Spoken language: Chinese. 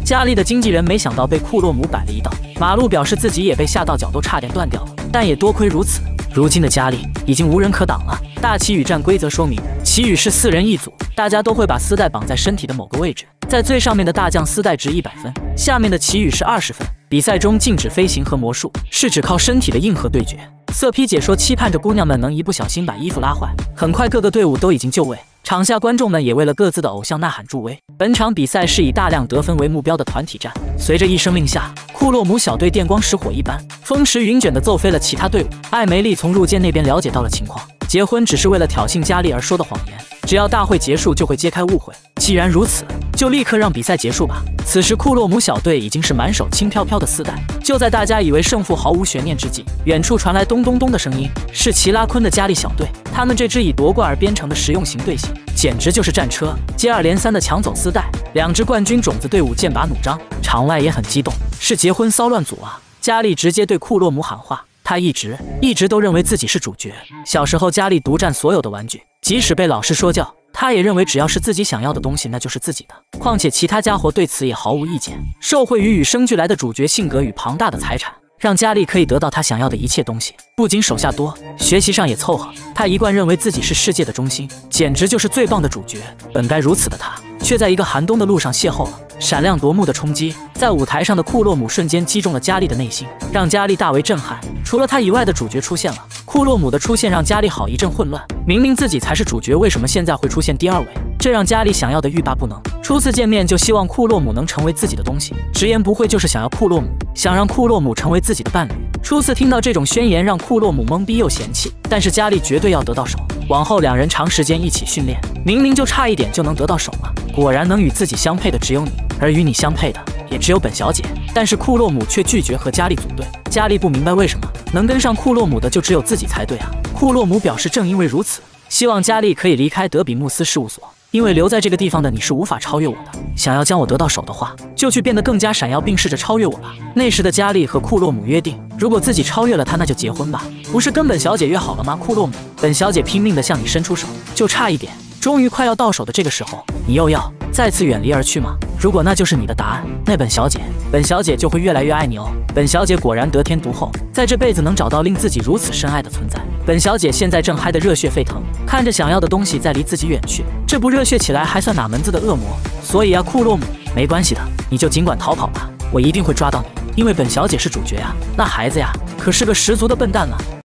佳丽的经纪人没想到被库洛姆摆了一道，马路表示自己也被吓到脚都差点断掉了，但也多亏如此。如今的佳丽已经无人可挡了。大旗语战规则说明，旗语是4人一组，大家都会把丝带绑在身体的某个位置，在最上面的大将丝带值100分，下面的旗语是20分。比赛中禁止飞行和魔术，是只靠身体的硬核对决。色批解说期盼着姑娘们能一不小心把衣服拉坏。很快各个队伍都已经就位，场下观众们也为了各自的偶像呐喊助威。本场比赛是以大量得分为目标的团体战。随着一声令下，库洛姆小队电光石火一般，风驰云卷地揍飞了其他队伍。艾梅丽从入间那边了解到了情况，结婚只是为了挑衅佳丽而说的谎言，只要大会结束就会揭开误会。既然如此，就立刻让比赛结束吧。此时库洛姆小队已经是满手轻飘飘的丝带。就在大家以为胜负毫无悬念之际，远处传来咚咚咚的声音，是齐拉昆的佳丽小队。他们这支以夺冠而编成的实用型队形，简直就是战车，接二连三的抢走丝带。2支冠军种子队伍剑拔弩张，场外也很激动，是结婚骚乱组啊！佳丽直接对库洛姆喊话，她一直都认为自己是主角。小时候佳丽独占所有的玩具，即使被老师说教，他也认为只要是自己想要的东西，那就是自己的。况且其他家伙对此也毫无意见。受惠于与生俱来的主角性格与庞大的财产，让佳丽可以得到他想要的一切东西。不仅手下多，学习上也凑合。他一贯认为自己是世界的中心，简直就是最棒的主角。本该如此的他，却在一个寒冬的路上邂逅了。闪亮夺目的冲击，在舞台上的库洛姆瞬间击中了佳丽的内心，让佳丽大为震撼。除了他以外的主角出现了，库洛姆的出现让佳丽好一阵混乱。明明自己才是主角，为什么现在会出现第2位？这让佳丽想要的欲罢不能。初次见面就希望库洛姆能成为自己的东西，直言不讳就是想要库洛姆，想让库洛姆成为自己的伴侣。初次听到这种宣言，让库洛姆懵逼又嫌弃，但是佳丽绝对要得到手。往后2人长时间一起训练，明明就差一点就能得到手了。果然能与自己相配的只有你，而与你相配的也只有本小姐。但是库洛姆却拒绝和佳丽组队。佳丽不明白为什么能跟上库洛姆的就只有自己才对啊。库洛姆表示正因为如此，希望佳丽可以离开德比穆斯事务所，因为留在这个地方的你是无法超越我的。想要将我得到手的话，就去变得更加闪耀，并试着超越我吧。那时的佳丽和库洛姆约定，如果自己超越了他，那就结婚吧。不是跟本小姐约好了吗？库洛姆，本小姐拼命地向你伸出手，就差一点，终于快要到手的这个时候，你又要再次远离而去吗？如果那就是你的答案，那本小姐就会越来越爱你哦。本小姐果然得天独厚，在这辈子能找到令自己如此深爱的存在。本小姐现在正嗨得热血沸腾，看着想要的东西在离自己远去，这不热血起来还算哪门子的恶魔？所以啊，库洛姆，没关系的，你就尽管逃跑吧，我一定会抓到你，因为本小姐是主角啊。那孩子呀，可是个十足的笨蛋了。